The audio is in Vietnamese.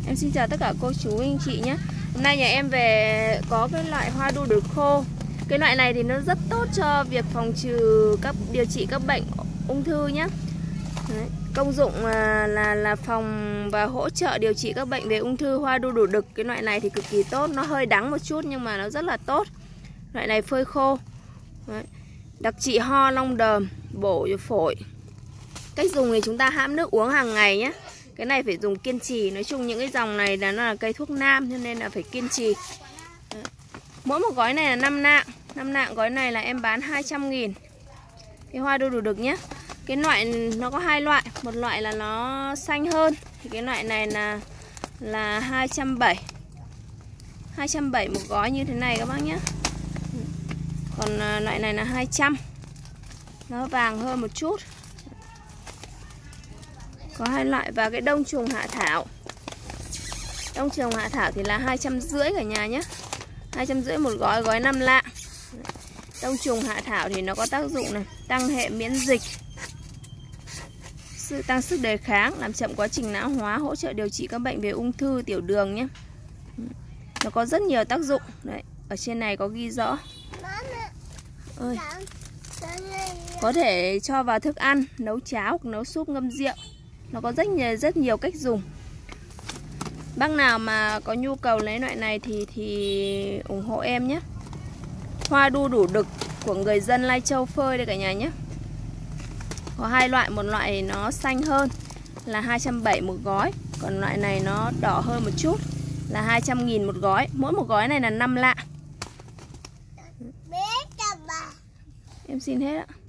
Em xin chào tất cả cô chú anh chị nhé. Hôm nay nhà em về có cái loại hoa đu đủ khô. Cái loại này thì nó rất tốt cho việc phòng trừ điều trị các bệnh ung thư nhé. Đấy. Công dụng là phòng và hỗ trợ điều trị các bệnh về ung thư. Hoa đu đủ đực cái loại này thì cực kỳ tốt. Nó hơi đắng một chút nhưng mà nó rất là tốt. Loại này phơi khô. Đấy. Đặc trị ho long đờm, bổ cho phổi. Cách dùng thì chúng ta hãm nước uống hàng ngày nhé. Cái này phải dùng kiên trì. Nói chung những cái dòng này là nó là cây thuốc nam cho nên là phải kiên trì. Đấy. Mỗi một gói này là 5 nạng. 5 nạng gói này là em bán 200.000. Cái hoa đu đủ đực nhé. Cái loại nó có hai loại. Một loại là nó xanh hơn. Thì cái loại này là 270. 270 một gói như thế này các bác nhé. Còn loại này là 200. Nó vàng hơn một chút. Có hai loại. Và cái đông trùng hạ thảo. Đông trùng hạ thảo thì là 250 cả nhà nhé. 250 một gói, gói 5 lạng. Đông trùng hạ thảo thì nó có tác dụng này, tăng hệ miễn dịch, tăng sức đề kháng, làm chậm quá trình lão hóa, hỗ trợ điều trị các bệnh về ung thư, tiểu đường nhé. Nó có rất nhiều tác dụng. Đấy, ở trên này có ghi rõ. Ơi. Có thể cho vào thức ăn, nấu cháo, nấu súp, ngâm rượu. Nó có rất nhiều cách dùng. Bác nào mà có nhu cầu lấy loại này thì ủng hộ em nhé. Hoa đu đủ đực của người dân Lai Châu phơi đây cả nhà nhé. Có hai loại, một loại nó xanh hơn là 270 một gói. Còn loại này nó đỏ hơn một chút là 200.000 một gói. Mỗi một gói này là 5 lạng. Em xin hết ạ.